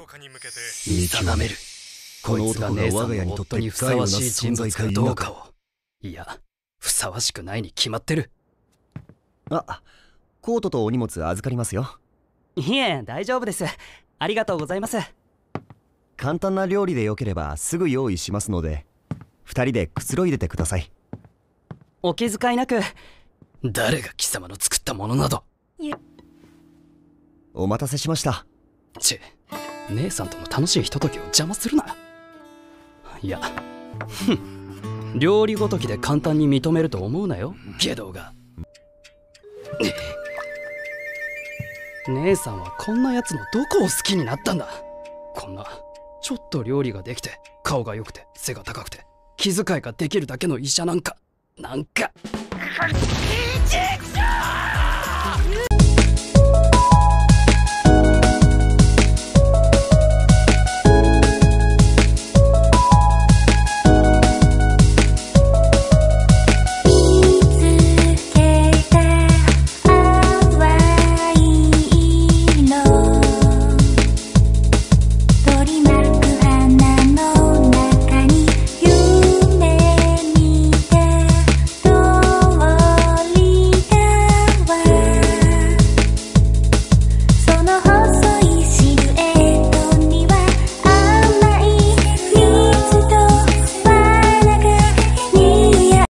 見定める。こいつが姉さんの夫にふさわしい人物かどうかを。いや、ふさわしくないに決まってる。 あ、コートとお荷物預かりますよ。 いえ、大丈夫です。ありがとうございます。 簡単な料理でよければすぐ用意しますので、2人でくつろいでてください。 お気遣いなく。 誰が貴様の作ったものなど。 お待たせしました。 姉さんとの楽しいひとときを邪魔するな。いや、料理ごときで簡単に認めると思うなよ、下道が。姉さんはこんなやつのどこを好きになったんだ。こんなちょっと料理ができて顔が良くて背が高くて気遣いができるだけの医者なんか